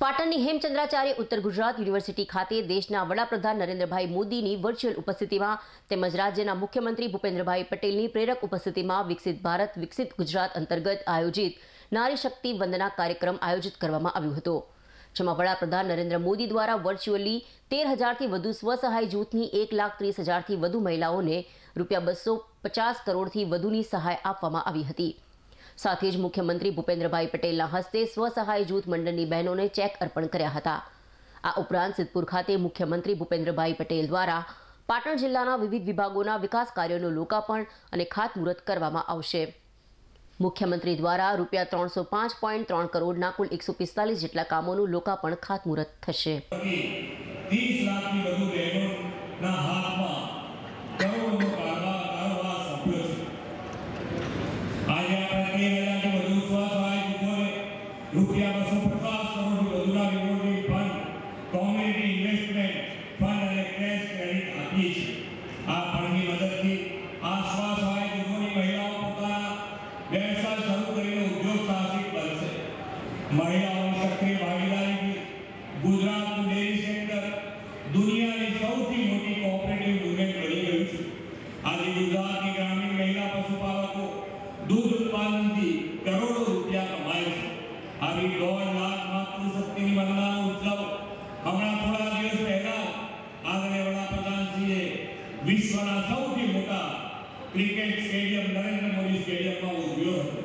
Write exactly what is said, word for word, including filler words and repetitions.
પાટણની હેમચંદ્રાચાર્ય ઉત્તર ગુજરાત યુનિવર્સિટી ખાતે દેશના વડાપ્રધાન નરેન્દ્રભાઈ મોદીની વર્ચ્યુઅલ ઉપસ્થિતિમાં તેમજ રાજ્યના મુખ્યમંત્રી ભૂપેન્દ્રભાઈ પટેલની પ્રેરક ઉપસ્થિતિમાં વિકસિત ભારત વિકસિત ગુજરાત અંતર્ગત આયોજિત નારી શક્તિ વંદના કાર્યક્રમ આયોજિત કરવામાં આવ્યો હતો, જેમાં વડાપ્રધાન નરેન્દ્ર મોદી દ્વારા વર્ચ્યુઅલી તેર હજારથી વધુ સ્વસહાય જૂથની એક લાખ ત્રીસ હજારથી વધુ મહિલાઓને રૂપિયા બસો પચાસ કરોડથી વધુની સહાય આપવામાં આવી હતી। साथ ही मुख्यमंत्री भूपेन्द्रभाई पटेल हस्ते स्वसहाय जूथ मंडल बहनों ने चेक अर्पण कर्या हता। आ उपरांत सिद्धपुर खाते मुख्यमंत्री भूपेन्द्रभाई पटेल द्वारा पाटण जिल्लाना विविध विभागों विकास कार्यों लोकार्पण और खातमुहूर्त करवामां आवशे। मुख्यमंत्री द्वारा रूपिया त्रण सौ पांच पॉइंट त्रण करोड़ना कुल एक सौ पिस्तालीस जेटला कामों लोकार्पण खातमुहूर्त थशे। रुपया बसो पचास करोड़ વધુના revolving fund community investment fund અને કેશ ક્રેડિટ આપી છે। આ ફંડની મદદથી આ સ્વસહાય જૂથોની મહિલાઓ પોતાના વ્યવસાય શરૂ કરીને ઉદ્યોગ સાહસિક બનશે। મહિલાઓની સક્રિય ભાગીદારીથી ગુજરાતનું ડેરી સેક્ટર દુનિયાની સૌથી મોટી કોઓપરેટિવ યુનિયન બની ગયું છે। આજે ગુજરાતની ગ્રામીણ મહિલા પશુપાલકો दूध उत्पादनથી કરોડો રૂપિયા કમાય છે। આવી દોઢ લાખ માતૃશક્તિની વંદનાનો ઉત્સવ હમણાં થોડા દિવસ પહેલા આદરણીય વડાપ્રધાનશ્રીએ વિશ્વના સૌથી મોટા ક્રિકેટ સ્ટેડિયમ નરેન્દ્ર મોદી સ્ટેડિયમમાં ઉજવ્યો હતો।